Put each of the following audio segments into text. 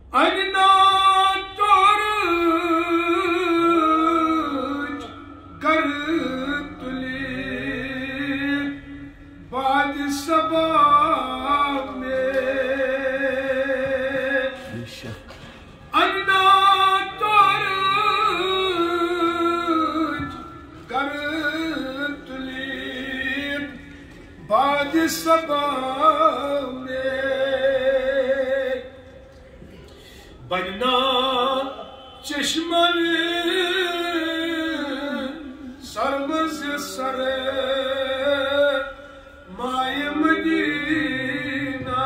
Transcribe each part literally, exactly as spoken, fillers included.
अजना तोर कर तुली बाद सबा में अजना तोर कर तुली बाद सबा बनना चश्मन सरमज सर माय मदीना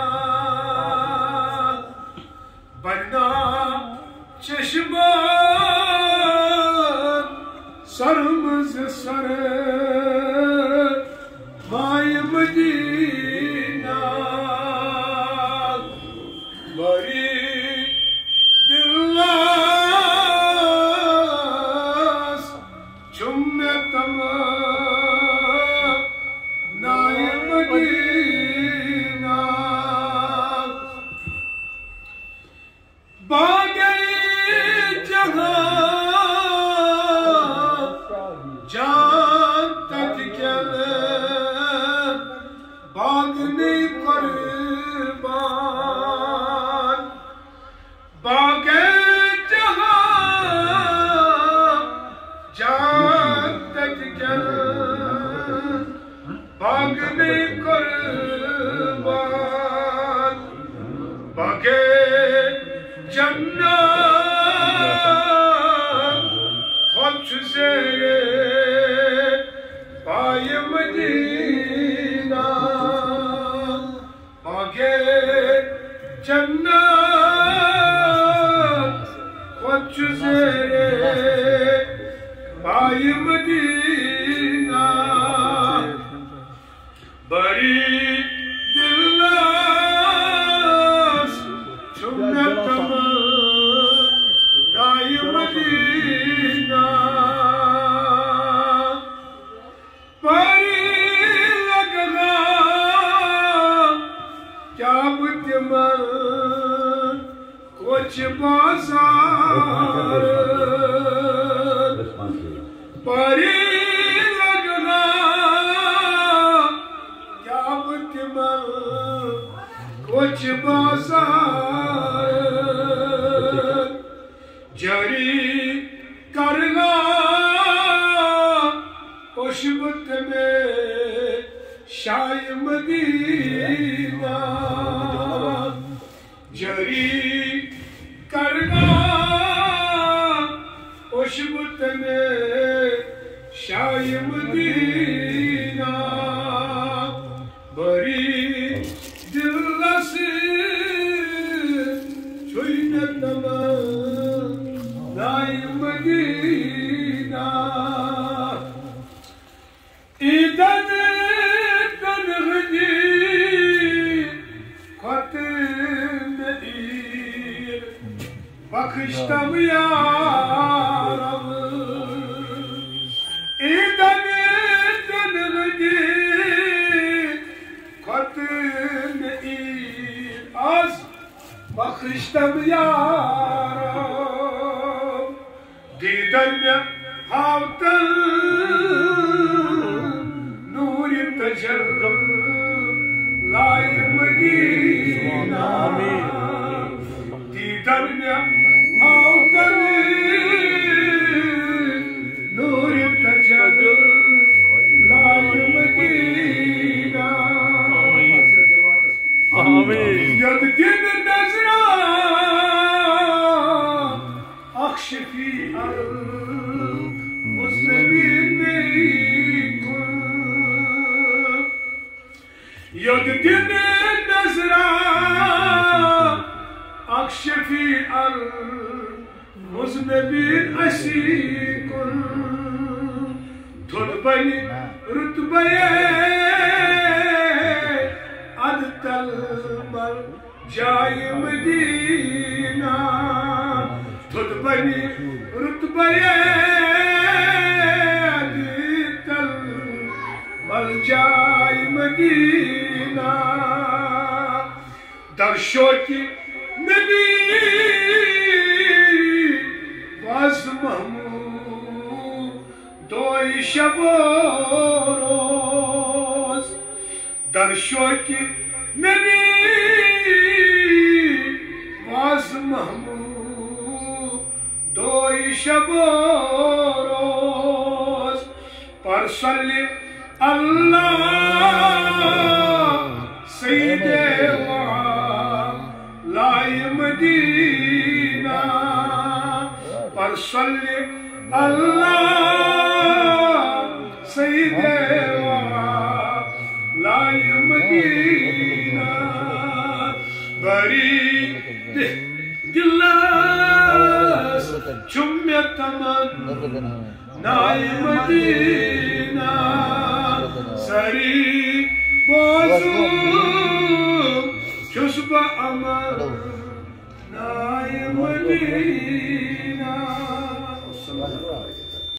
बनना चश्मन सरमज सर माय मदीना मरी दर्शो की नबी शबो रोज दर्शो की नबी वाज महमूद दो शबो रोज पर सल्ले अल्लाह सईदे लाए मदीना पर सल्ले अल्लाह सईदे लाए मदीना बरी गिलास चुम्य तमन नाए मदीना सरी बोझू शुष्बा अमर नाए मदीना।